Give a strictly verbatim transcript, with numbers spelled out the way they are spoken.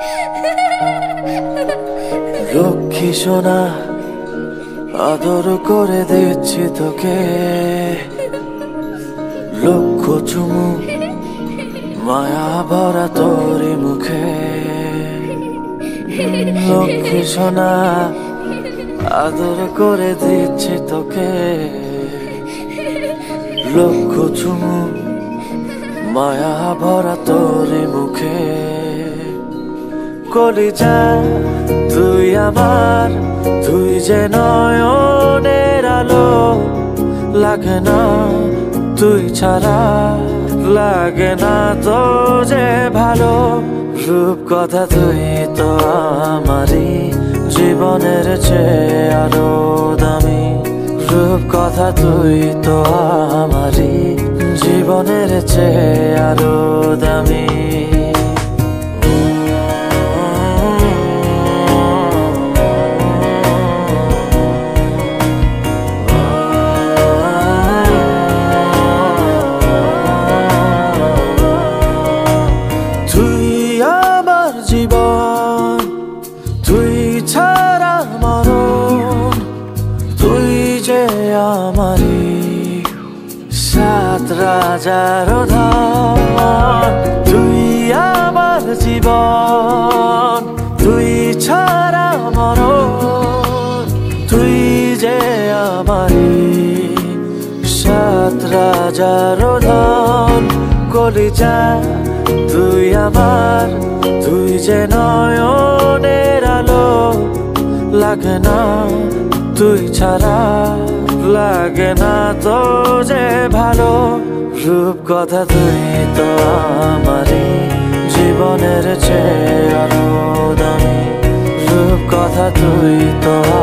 লক্ষ্মী সোনা আদর করে দিচ্ছি তোকে, লক্ষ চুমু মায়া ভরা তোরি মুখে। লক্ষ্মী সোনা আদর করে দিচ্ছি তোকে, লক্ষ চুমু মায়া ভরা তোরি মুখে। কলিজা তুই আমার, তুই যে নয়নের আলো, লাগে না তুই ছাড়া, লাগে না তো যে ভালো। রূপ কথা তুই তো আমারই জীবনের চেয়ে আরো দামি, রূপ কথা তুই তো আমারই জীবনের চেয়ে আরো দামি। জীবন তুই ছাড়া মরণ, তুই যে আমারি সাত রাজার ধন। তুই আমার জীবন, তুই ছাড়া মরণ, তুই যে আমারি সাত রাজার ধন। কলিজা তুই আমার, তুই যে নয়নের আলো, লাগে না তুই ছাড়া, লাগে না তো যে ভালো। রূপ কথা তুই তো আমারই জীবনের চেয়ে আরো দামি, রূপ কথা তুই তো